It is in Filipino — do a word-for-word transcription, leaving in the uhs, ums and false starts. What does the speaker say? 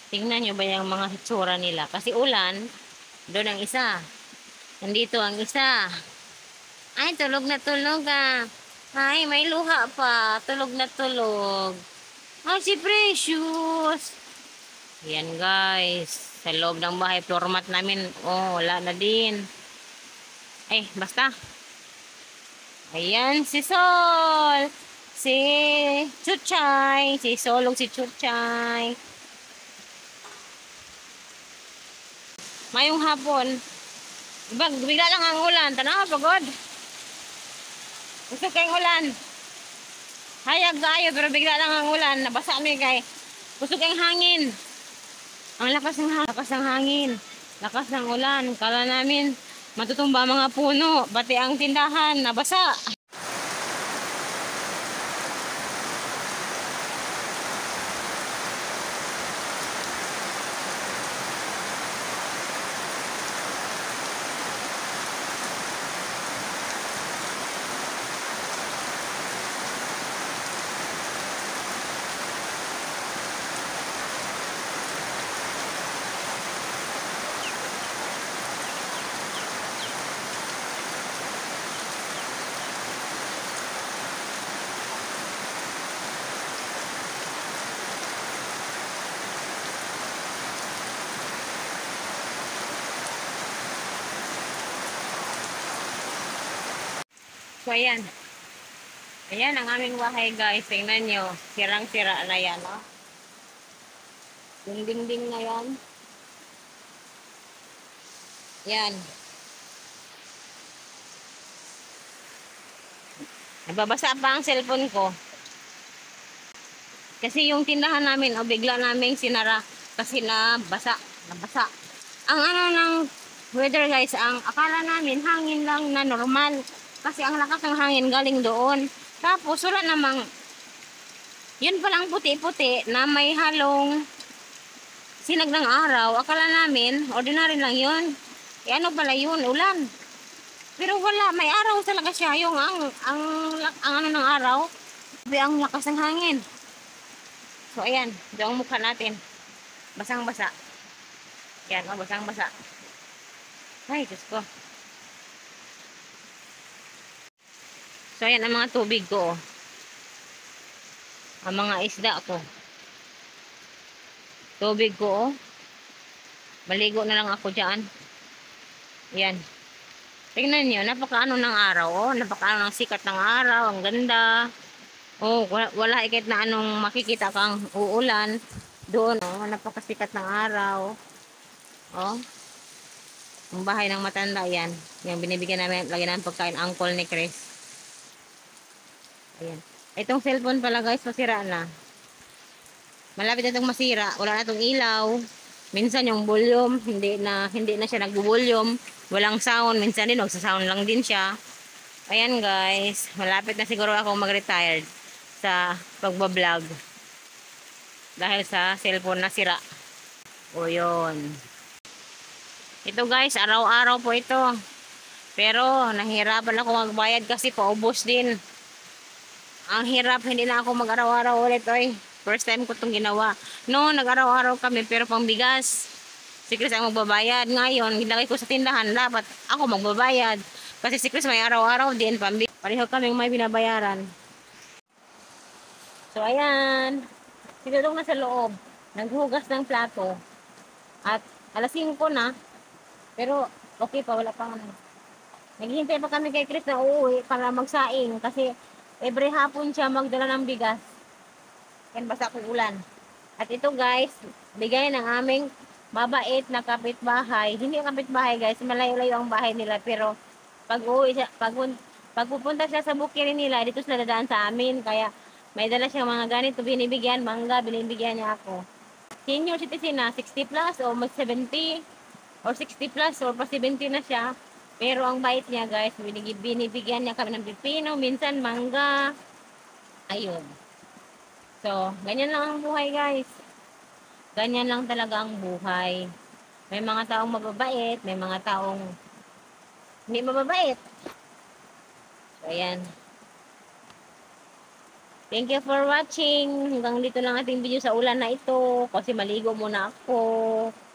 Tingnan nyo ba yung mga hitsura nila? Kasi ulan, doon ang isa. Nandito ang isa. Ay, tulog na tulog ah. Ay, may luha pa. Tulog na tulog. Ay, si Precious. Yan guys. Sa loob ng bahay, floor mat namin. Oh, wala na din. Eh, basta. Ayan, si Sol. Si Chuchay. Si Solong si Chuchay. Mayong hapon. Bag, bigla lang ang ulan. Tanaw, pagod. Gusto kayong ulan. Hayag kayo, pero bigla lang ang ulan. Nabasa mi kay. Gusto kayong hangin. Ang lakas ng hangin. Lakas ng hangin. Lakas ng ulan. Kala namin matutumba mga puno. Pati ang tindahan. Nabasa. So, ayan. Ayan ang aming bahay guys. Tingnan nyo. Sirang-sira na yan. Oh. Yung dingding na yan. Yan. Nababasa pa ang cellphone ko. Kasi yung tindahan namin, o oh, bigla namin sinara. Kasi nabasa. Nabasa. Ang ano ng weather guys, ang akala namin hangin lang na normal. Kasi ang lakas ng hangin galing doon. Tapos wala namang, yun palang puti-puti na may halong sinag ng araw. Akala namin, ordinary lang yun. E ano pala yun, ulan. Pero wala, may araw talaga siya. Yung ang, ang, ang ano ng araw, ang lakas ng hangin. So ayan, doon ang mukha natin. Basang-basa. Yan, oh, basang-basa. Ay, Diyos ko. So, ayan ang mga tubig ko. Oh. Ang mga isda ko. Tubig ko. Oh. Maligo na lang ako dyan. Ayan. Tingnan nyo, napakaano ng araw. Oh. Napakaano ng sikat ng araw. Ang ganda. Oh, wala, wala ikit na anong makikita kang uulan. Doon, oh, napakasikat ng araw. Oh. Ang bahay ng matanda yan. Yung binibigyan namin, lagi namin pagkain, uncle ni Chris. Ayan. Itong cellphone pala guys, masira na. Malapit na itong masira. Wala na itong ilaw. Minsan yung volume, hindi na, hindi na siya nagbo-volume. Walang sound. Minsan din, magsa-sound lang din siya. Ayan guys. Malapit na siguro ako mag-retired sa pagbablog. Dahil sa cellphone na sira. O yun. Ito guys, araw-araw po ito. Pero, nahirapan ako magbayad kasi paubos din. Ang hirap, hindi na ako mag-araw-araw ulit, oy. First time ko itong ginawa. No, nag-araw-araw kami, pero pang bigas. Si Chris ang magbabayad. Ngayon, ginagay ko sa tindahan, dapat ako magbabayad. Kasi si Chris may araw-araw din, pambigas. Pareho kaming may binabayaran. So, ayan. Sinulong na sa loob. Naghugas ng plato. At alas singko na. Pero, okay pa, wala pang ano. Naghihintay pa kami kay Chris na uuwi para magsaing. Kasi, every hapon siya magdala ng bigas. Yan basa kong ulan. At ito guys, bigay ng aming mabait na kapitbahay. Hindi kapitbahay guys, malayo-layo ang bahay nila. Pero pag uwi siya, pag, pag pupunta siya sa bukirin nila, dito sila dadaan sa amin. Kaya may dala siyang mga ganito, binibigyan, mangga, binibigyan niya ako. Senior citizen na, sixty plus o mag seventy or sixty plus or pa seventy na siya. Pero ang bait niya guys, binibigyan niya kami ng pipino, minsan mangga. Ayun. So, ganyan lang ang buhay guys. Ganyan lang talaga ang buhay. May mga taong mababait, may mga taong hindi mababait. So, ayan. Thank you for watching. Hanggang dito lang ating video sa ulan na ito. Kasi maligo muna ako.